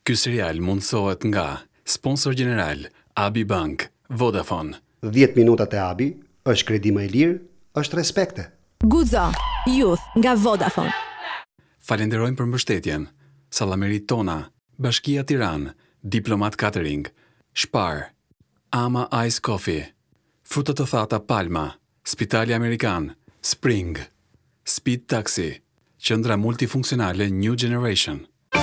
Ky serial mundësohet nga sponsor general Abi Bank, Vodafone. 10 minutat e Abi, është kredi më i lirë, është respekte. Guxo, Youth nga Vodafone. Falenderojmë për mbështetjen. Sallamerit tona, Bashkia Tiranë, Diplomat Catering, Spar, Ama Ice Coffee, Fruta të thata Palma, Spitali Amerikan, Spring, Speed Taxi, Qendra multifunksionale New Generation.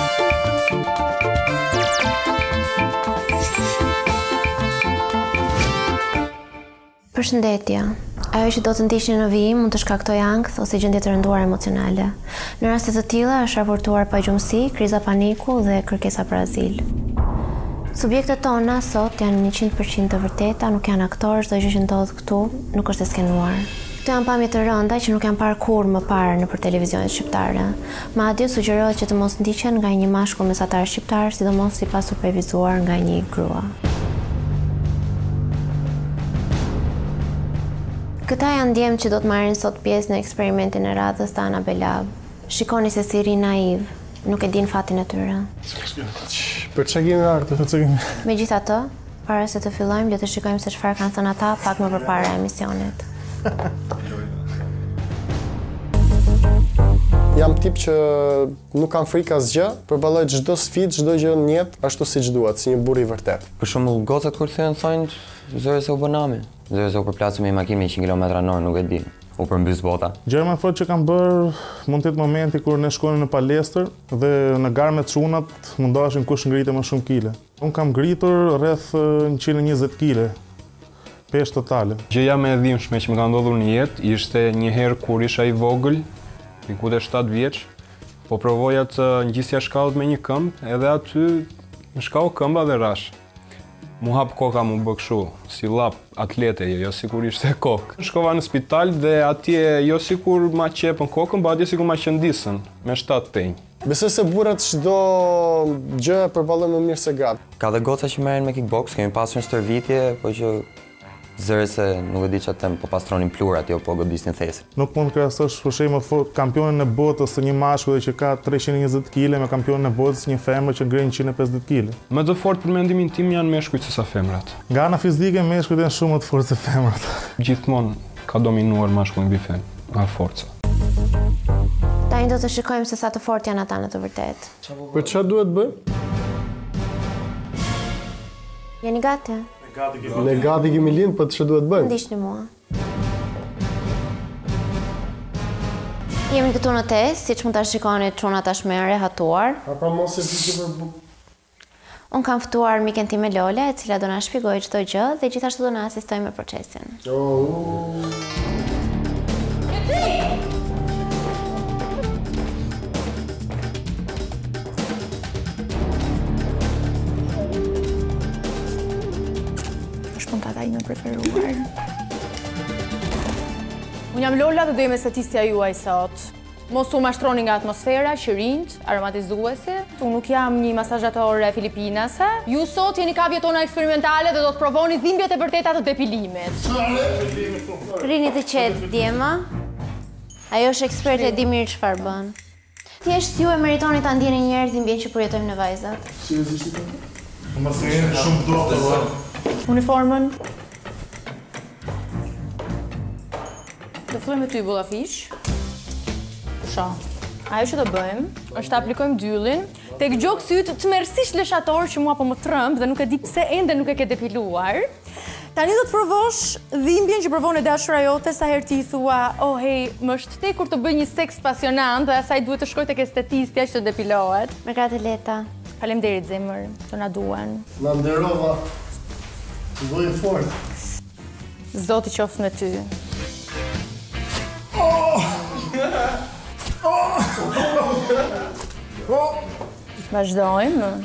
Përshëndetje. Ajo që do të ndiqni në vijim mund të shkaktoj ankth ose gjendje të rënduar emocionale. Në raste të tilla është raportuar pagjumësi, kriza paniku dhe kërkesa për azil. Subjektet tona sot janë 100% të vërteta, nuk janë aktorë, çdo gjë që ndodh këtu nuk është e skenuar. Këto janë pamje të rënda që nuk janë parë kurrë më parë nëpër televizionet shqiptare. Madje sugjerohet që të mos ndiqen nga një mashkull mesatar shqiptar, sidomos si pas supervizuar nga një grua. Këta janë djemë që do të marrin sot pjesë në eksperimentin e radhës të Anabela. Shikoni se si ri naiv, nuk e din fatin e tyre. Për çka kemi ardhur? Megjithatë, para se të fillojmë, le të shikojmë se çfarë kanë thënë ata pak më përpara emisionit. Jam tip që nuk kam frikë asgjë, përballoj çdo sfidë, çdo gjë në jetë ashtu siç duhet, si një burr i vërtet. Për shembull, gocat kur thënë thonë zëre se u bënami. Zëre se u përplasëm me makinë 100 km/h, nuk e di. U përmbys bota. Gjëra më fort që kam bërë mund të jetë momenti kur ne shkonim në palestër dhe në garë me çunat mundoheshin kush ngritë më shumë kile. Unë kam ngritur rreth 120 kile. Peshë totale. Gjëja më e dhimbshme që më ka ndodhur në jetë ishte një herë kur isha i vogël, diku te 7 vjeç, po provoja të ngjisja shkallët me një këmbë, edhe aty më shkau këmba dhe rash. Mu hap koka mu bë kështu, si lap atlete, jo sikur ishte kokë. Shkova në spital dhe atje jo sikur ma qepën kokën, po atje sikur ma qëndisën, me 7 penj. Besoj se burrat çdo gjë e përballojnë më mirë se gratë. Ka dhe goca që merren me kickbox, kemi pasur një stërvitje, po që zëre se nuk e di çfarë them, po pastronin plurat, jo po godisnin thesin. Nuk mund të krahasosh për shembull kampionin e botës të një mashkulli që ka 320 kg me kampionin e botës një femër që ngren 150 kg. Më të fortë për mendimin tim janë meshkujt se sa femrat. Nga ana fizike meshkujt janë shumë më të fortë se femrat. Gjithmonë ka dominuar mashkulli mbi femër, nga forca. Tani do të shikojmë se sa të fortë janë ata në të vërtetë. Për çfarë duhet bëj? Jeni gati? Ne gati kemi lind, po ç'e duhet bëjmë? Ndiqni mua. Jemi këtu në test, siç mund ta shikoni çuna tashmë e rehatuar. Pra mos e di për Unë kam ftuar miken time Lola, e cila do na shpjegojë çdo gjë dhe gjithashtu do na asistojë me procesin. Puntata ime preferuar. Unë jam Lola dhe do jemi statistja juaj sot. Mos u mashtroni nga atmosfera, qirinjt, aromatizuese. Unë nuk jam një masazhatore filipinase. Ju sot jeni kapjet tona eksperimentale dhe do të provoni dhimbjet e vërteta të depilimit. Rini të qetë, djema. Ajo është ekspert e di mirë çfarë bën. Thjesht ju e meritoni ta ndjeni një herë dhimbjen që përjetojmë në vajzat. Mos e jeni shumë doftë. Uniformën. Do fillojmë me ty bullafish. Sha. Ajo që do bëjmë është të aplikojmë dyllin tek gjoksi yt tmerrsisht lëshator që mua po më tremb dhe nuk e di pse ende nuk e ke depiluar. Tani do të provosh dhimbjen që provon e dashura jote sa herë ti i thua, "Oh hey, më është tekur të bëj një seks pasionant dhe asaj duhet të shkoj tek estetistja që të depilohet." Me gratë leta. Faleminderit zemër, të na duan. Na nderova. Bëj fort. Zoti qoftë me ty. Vazhdojmë.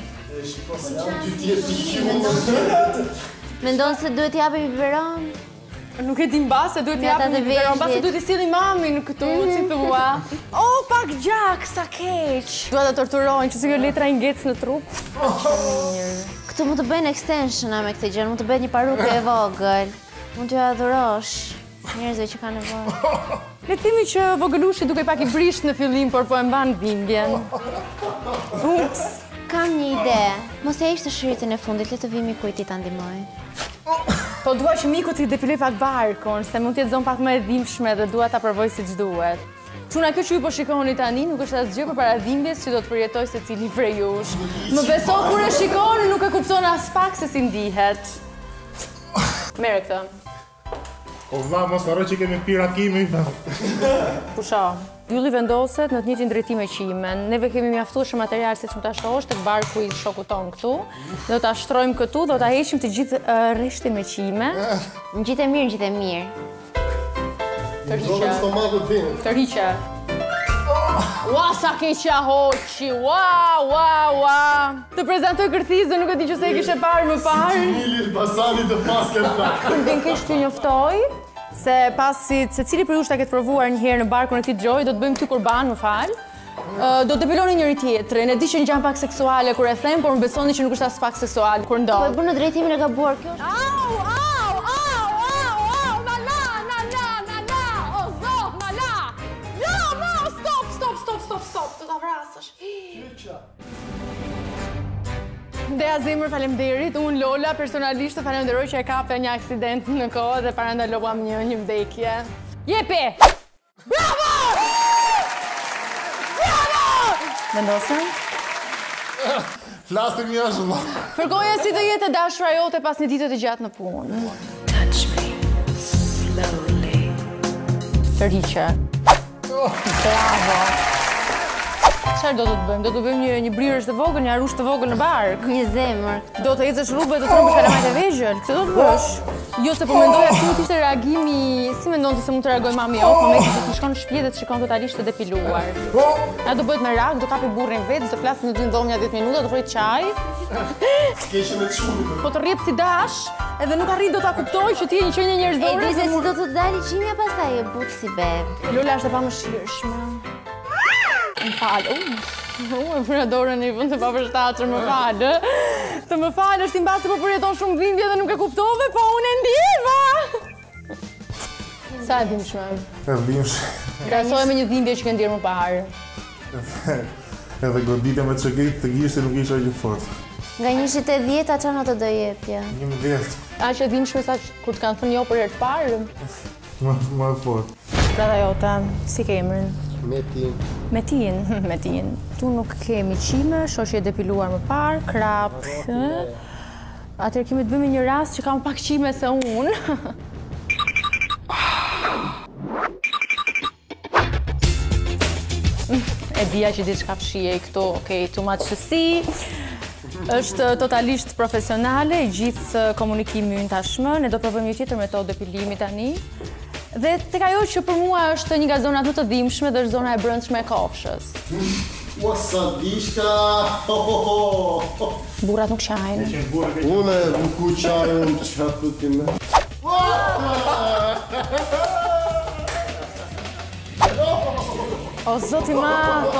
Mendon se duhet t'japim biberon? Nuk e di mbase duhet t'japim biberon, mbase duhet i silli mamin këtu, si thua. Oh, pak gjak, sa keq. Dua ta torturojnë, që si kjo letra i ngec në trup. Këtu mund të bëjnë extensiona me këtë gjë, mund të bëhet një parukë e vogël. Mund t'ju adhurosh njerëzve që kanë nevojë. Le të themi që vogëlushi duke pak i brisht në fillim, por po e mban dhimbjen. Ups. Kam një ide. Mos e ishte shëritën e fundit, le të vimi kujti ta ndihmoj. Po dua që miku t'i depiloj pak barkun, se mund t'jetë zonë pak më e dhimbshme dhe dua ta provoj siç duhet. Çuna, kjo që ju po shikoni tani nuk është asgjë përpara dhimbjes që do të përjetoj secili prej jush. Më beso kur e shikoni nuk e kupton as pak se si ndihet. Merre këtë. O vlla, mos harro që kemi pirakimi. Pusha. Ylli vendoset në të njëjtin drejtim me qimen. Neve kemi mjaftuar material siç mund ta shohësh tek barku i shokut ton këtu. Do ta shtrojmë këtu, do ta heqim të gjithë rreshtin me qime. Ngjitë mirë, ngjitë mirë. Tërhiqe. Ua, sa keqja hoqi, ua. Të prezentoj kërthizën, nuk e di që se e kishe parë më parë. Milit Basani të paske ta. Këndin keq t'ju njoftoj, se pasi secili për jush ta ketë provuar një herë në barkun e këtij Xhoji, do të bëjmë ty kurban, më fal. Do të depiloni njëri tjetrin. E di që ngjan pak seksuale kur e them, por më besoni që nuk është as pak seksual kur ndodh. Po e bën në drejtimin e gabuar kjo. Stop, do ta vrasësh. Ndeja zemër, faleminderit. Unë Lola personalisht të falenderoj që e kape një aksident në kohë dhe parandaluam një vdekje. Jepi! Bravo! Vendosëm? Flasë një është vlla. Fërgoja si do jetë e dashura jote pas një ditë të gjatë në punë. Touch me slowly. Tërhiqe. Bravo. Çfarë do të bëjmë? Do të bëjmë një brirësh të vogël, një arush të vogël në bark. Një zemër. Do të ecësh rrugë, do të trembësh kalamajt e vegjël. Këtë do të bësh. Jo, se po mendoja se mund të ishte reagimi, si mendon se mund të reagoj mami jot, po me që të shkon në shtëpi dhe të shikon totalisht të depiluar. Ja do bëhet me rak, do kapi burrin vetë, do të flasë në dy ndonja 10 minuta, do frit çaj. S'keqe me çumin. Po të rrjep si dash, edhe nuk arrit do ta kuptoj që ti je një qenie njerëzore. E di se si do të dalë qimja pastaj e but si beb. Lola është e pamëshirshme. Më falë, e përna dorën në i vënd të papërshtatër, më falë. Të më falë, është i mbasi po përjeton shumë dhimbje dhe nuk e kuptove, po unë e ndjeva. Sa e dhimbshme? E dhimbshme. Krasoj me një dhimbje që ke ndjerë më parë. Edhe goditja me çegit të gishti nuk isha gjë fort. Nga 110 a çana të do jepja? 11. Aq e dhimbshme sa kur të kanë thënë jo për herë të parë? Më fort. Brada jota, si ke emrin? Metin. Metin. Tu nuk kemi qime, shoqe e depiluar më parë, krap. Atëherë kemi të bëjmë një rast që kam pak qime se unë. E dija që diçka fshihej këtu, okej, too much to see. Është totalisht profesionale, i gjithë komunikimi ynë tashmë, ne do provojmë një tjetër metodë depilimi tani. Dhe tek ajo që për mua është një nga zonat më të dhimbshme dhe është zona e brendshme e kofshës. Ua sa dishka! Burrat nuk qajnë. Unë nuk ku qajnë që atë të me. O zoti ma,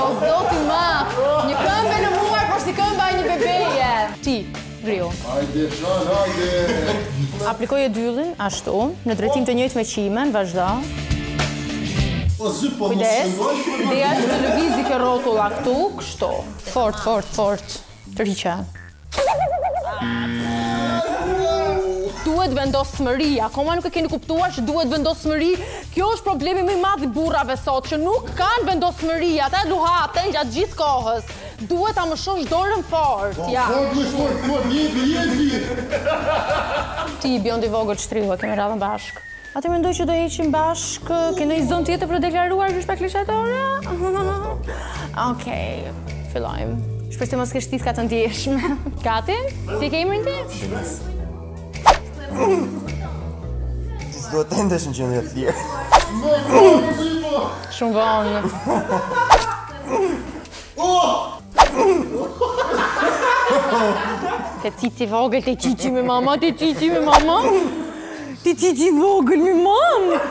një këmbë në muar, por si këmba e një bebeje. Ti, griu. Hajde, Shan, hajde! Aplikoje dyllin, ashtu, në drejtim të njëjtë me qimen, vazhdo. Kujdes, ideja që të lëvizi kjo rrotulla këtu, kështu. Fort. Tërhiqe. Duhet vendosmëri, akoma nuk e keni kuptuar që duhet vendosmëri. Kjo është problemi më i madh i burrave sot, që nuk kanë vendosmëri, ata luhaten gjatë gjithë kohës. Duhet ta mëshosh dorën fort, ja. Fort, jepi! Ti, bjondi vogël shtrihu, kemi radhën bashkë. Atë mendoj që do heqim bashkë, ke ndonjë zonë tjetër për të deklaruar që është pak klishatore? Okej, fillojmë. Shpresoj mos kesh tiska të ndjeshme. Gati? Si ke emrin ti? Ti s'do të ndesh në gjendje të lirë. Shumë vonë. Te cici vogël, te cici me mama, te cici me mama. Te cici vogël me mama.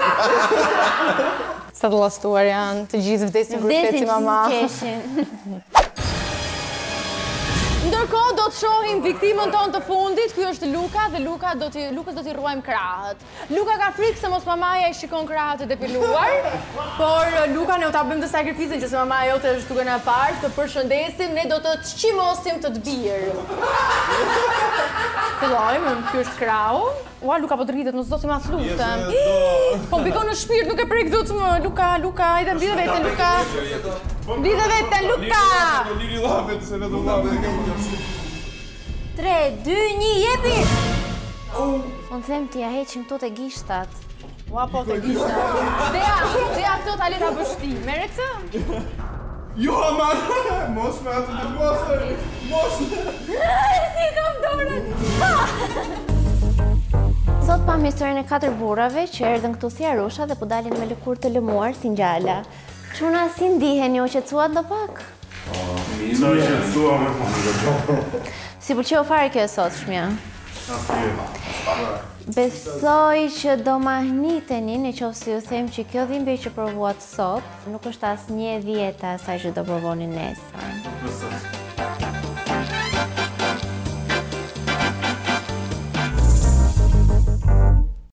Sa të llastuar janë, të gjithë vdesin kur vdesi mama. Vdesin, Ndërkohë do të shohim viktimën tonë të fundit. Ky është Luka dhe Lukës do t'i ruajmë krahët. Luka ka frikë se mos mamaja i shikon krahët e depiluar, por Luka ne u ta bëjmë të sakrificën që se mamaja jote është duke na parë, të përshëndesim, ne do të çimosim të birë. Fillojmë, ky është krahu. Ua, Luka po dritet, mos do si mas lutem. Po mbikon në shpirt, nuk e prek dot më. Luka, hajde mbi veten, Luka. Mbi veten, Luka. 3, 2, 1, jepi! Unë them t'ja heqim këto të gishtat. Ua, po të gishtat. Dea këto ta le ta bësh ti. Merre këtë? Jo, man! Mos me atë të mosër! Mos! Si kam dorën! Sot pam historinë e 4 burrave që erdhën këtu si Arusha dhe po dalin me lëkurë të lëmuar si ngjala. Çuna si ndiheni, u qetësuat ndo pak? Sa qetësuam. Si pëlqeu fare kjo e sotshmja? Besoj që do mahniteni në qoftë se ju them që kjo dhimbje që provuat sot nuk është asnjë 10 e asaj që do provoni nesër.